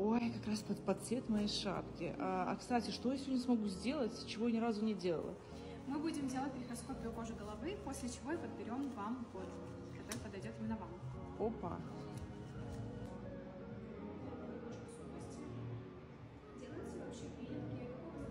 Ой, как раз под цвет моей шапки. Кстати, что я сегодня смогу сделать, чего я ни разу не делала? Мы будем делать трихоскопию кожи головы, после чего и подберем вам код, который подойдет именно вам. Опа. Делается вообще пилинги.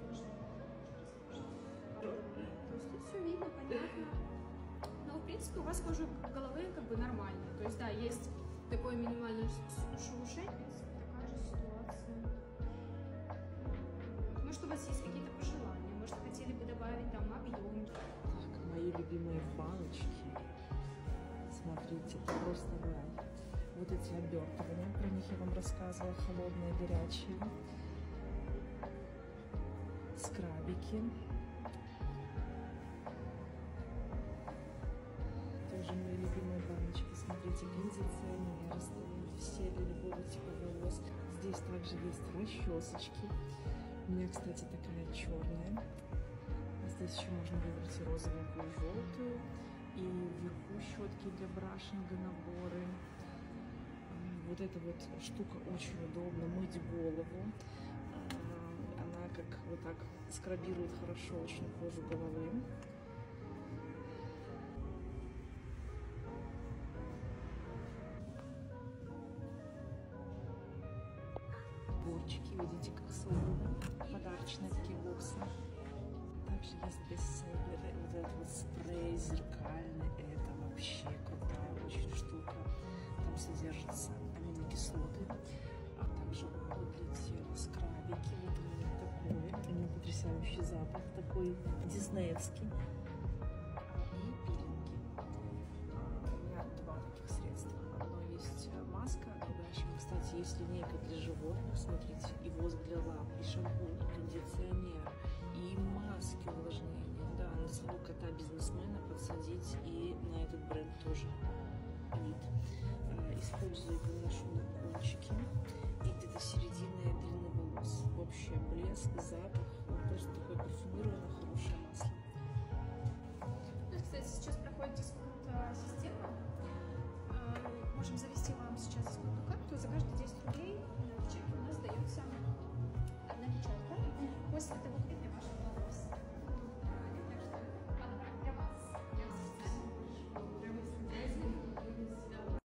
То есть тут все видно, понятно. Но в принципе у вас кожа головы как бы нормальная. То есть да, есть такое минимальное шелушение. Такая же ситуация. Может, у вас есть какие-то пожелания? Может, хотели бы добавить там объем? Так, мои любимые баночки. Смотрите, это просто рай. Вот эти обертывания, про них я вам рассказывала, холодные, горячие. Скрабики. Тоже мои любимые баночки. Смотрите, кондиционеры стоят все для любого типа волос. Здесь также есть расчесочки. У меня, кстати, такая черная. Здесь еще можно выбрать и розовенькую, и желтую. И вверху щетки для брашинга, наборы. Вот эта вот штука очень удобна, мыть голову. Она как вот так скрабирует хорошо очень кожу головы. Бочки, видите, как собраны. Подарочные такие боксы. Также есть бестселлеры. Вот этот вот спрей зеркальный. Это вообще крутая очень штука. Там содержатся аминокислоты, а также уход для тела, скрабики. Вот у меня такой. У него потрясающий запах, такой диснеевский. И пилинги. У меня два таких средства. Одно есть маска, другая еще, кстати, есть линейка для животных. Смотрите, и воск для лап, и шампунь, и кондиционер, и маски увлажнения. Да, на своего кота-бизнесмена подсадить, и на этот бренд тоже вид. Использую, наношу на кончики и где-то середины длины волос. Вообще блеск, запах.